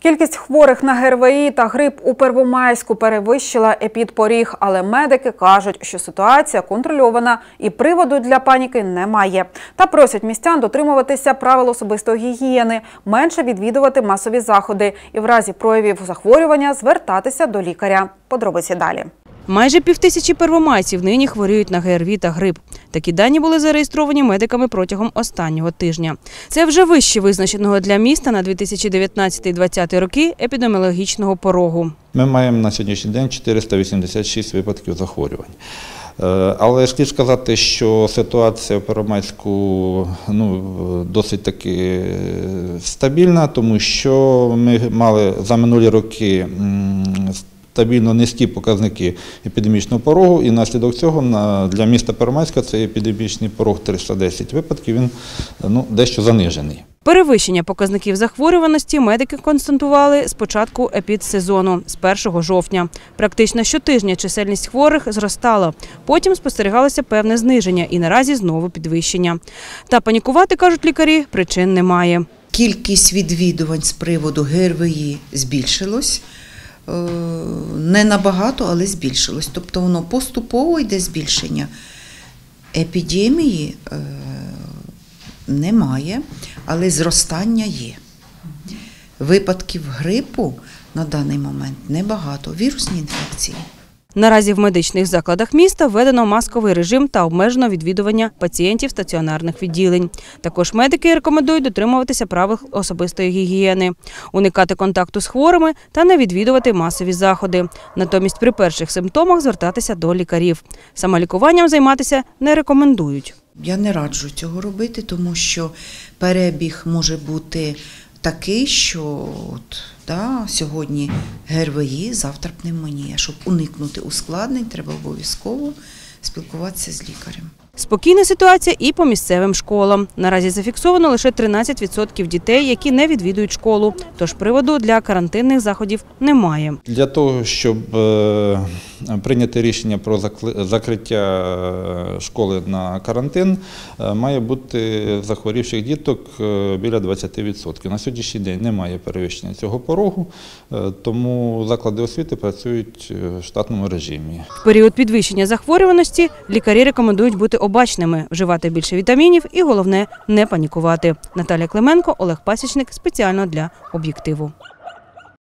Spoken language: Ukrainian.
Кількість хворих на ГРВІ та грип у Первомайську перевищила епідпоріг, але медики кажуть, що ситуація контрольована і приводу для паніки немає. Та просять містян дотримуватися правил особистої гігієни, менше відвідувати масові заходи і в разі проявів захворювання звертатися до лікаря. Подробиці далі. Майже 5000 первомайців нині хворіють на ГРВІ та грип. Такі дані були зареєстровані медиками протягом останнього тижня. Це вже вище визначеного для міста на 2019-2020 роки епідеміологічного порогу. Ми маємо на сьогоднішній день 486 випадків захворювань. Але слід сказати, що ситуація в Первомайську досить таки стабільна, тому що ми мали за минулі роки стабільно низькі показники епідемічного порогу, і наслідок цього для міста Первомайська цей епідемічний порог 310 випадків, він дещо занижений. Перевищення показників захворюваності медики констатували з початку епідсезону, з 1 жовтня. Практично щотижня чисельність хворих зростала. Потім спостерігалося певне зниження і наразі знову підвищення. Та панікувати, кажуть лікарі, причин немає. Кількість відвідувань з приводу ГРВІ збільшилось. Не набагато, але збільшилось. Тобто воно поступово йде збільшення. Епідемії немає, але зростання є. Випадків грипу на даний момент небагато. Вірусні інфекції. Наразі в медичних закладах міста введено масковий режим та обмежено відвідування пацієнтів стаціонарних відділень. Також медики рекомендують дотримуватися правил особистої гігієни, уникати контакту з хворими та не відвідувати масові заходи. Натомість при перших симптомах звертатися до лікарів. Самолікуванням займатися не рекомендують. Я не раджу цього робити, тому що перебіг може бути такий, що сьогодні ГРВІ, завтра пневмонія. Щоб уникнути ускладнень, треба обов'язково спілкуватися з лікарем. Спокійна ситуація і по місцевим школам. Наразі зафіксовано лише 13% дітей, які не відвідують школу. Тож приводу для карантинних заходів немає. Для того, щоб прийняти рішення про закриття школи на карантин, має бути захворівших діток біля 20%. На сьогоднішній день немає перевищення цього порогу, тому заклади освіти працюють в штатному режимі. В період підвищення захворюваності лікарі рекомендують бути обачними, вживати більше вітамінів і, головне, не панікувати. Наталія Клименко, Олег Пасічник. Спеціально для «Об'єктиву».